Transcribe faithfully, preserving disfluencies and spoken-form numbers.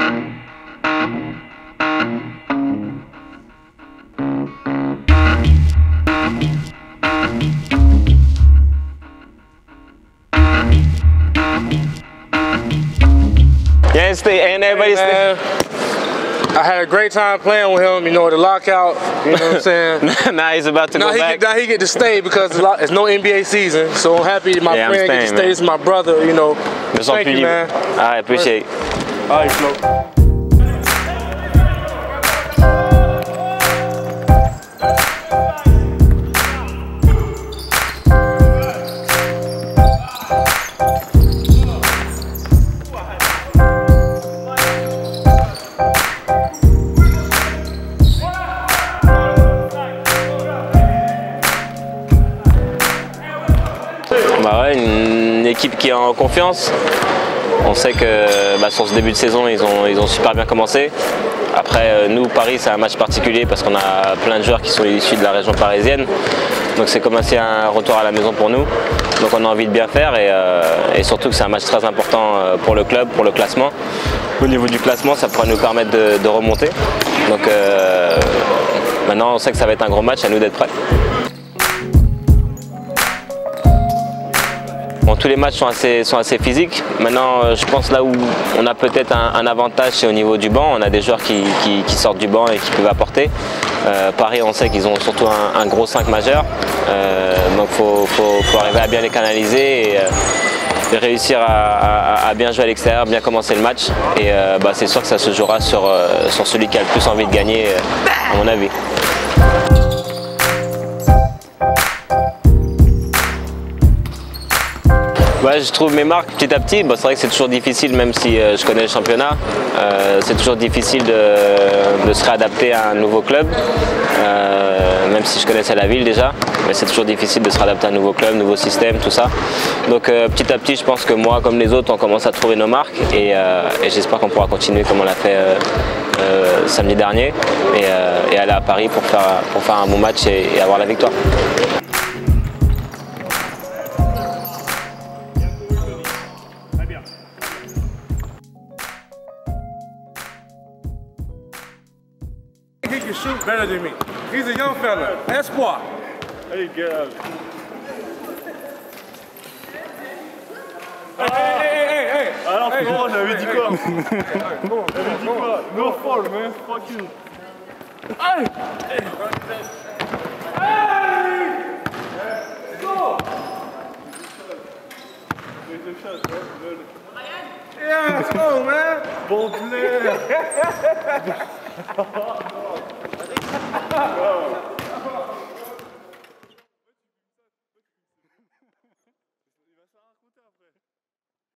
Yeah, stay, and everybody hey, I had a great time playing with him, you know, the lockout, you know what I'm saying? Now he's about to now go he back. Get, now he get to stay because it's no N B A season, so I'm happy that my yeah, friend staying, get to stay. This is my brother, you know. Thank you, man. I appreciate it. All right, Flo. Bah ouais, une équipe qui est en confiance. On sait que bah, sur ce début de saison, ils ont, ils ont super bien commencé. Après, nous, Paris, c'est un match particulier parce qu'on a plein de joueurs qui sont issus de la région parisienne. Donc c'est comme si un retour à la maison pour nous. Donc on a envie de bien faire et, euh, et surtout que c'est un match très important pour le club, pour le classement. Au niveau du classement, ça pourrait nous permettre de, de remonter. Donc euh, maintenant, on sait que ça va être un gros match, à nous d'être prêts. Bon, tous les matchs sont assez, sont assez physiques. Maintenant, je pense là où on a peut-être un, un avantage, c'est au niveau du banc. On a des joueurs qui, qui, qui sortent du banc et qui peuvent apporter. Euh, Paris, on sait qu'ils ont surtout un, un gros cinq majeur. Euh, donc il faut, faut, faut arriver à bien les canaliser et, euh, et réussir à, à, à bien jouer à l'extérieur, bien commencer le match. Et euh, bah, c'est sûr que ça se jouera sur, euh, sur celui qui a le plus envie de gagner, à mon avis. Ouais, je trouve mes marques petit à petit. Bon, c'est vrai que c'est toujours difficile, même si euh, je connais le championnat. Euh, c'est toujours difficile de, de se réadapter à un nouveau club, euh, même si je connaissais la ville déjà. Mais c'est toujours difficile de se réadapter à un nouveau club, nouveau système, tout ça. Donc euh, petit à petit, je pense que moi, comme les autres, on commence à trouver nos marques. Et, euh, et j'espère qu'on pourra continuer comme on l'a fait euh, euh, samedi dernier. Et, euh, et aller à Paris pour faire, pour faire un bon match et, et avoir la victoire. He can shoot better than me. He's a young fella. Espoir. Hey, get out. Hey, hey, hey, hey. Alors, hey, frérot, on avait dit quoi? On avait dit quoi? No fall, man. Fuck you. Hey! Hey! Go! Yeah, let's go, man. Bon player.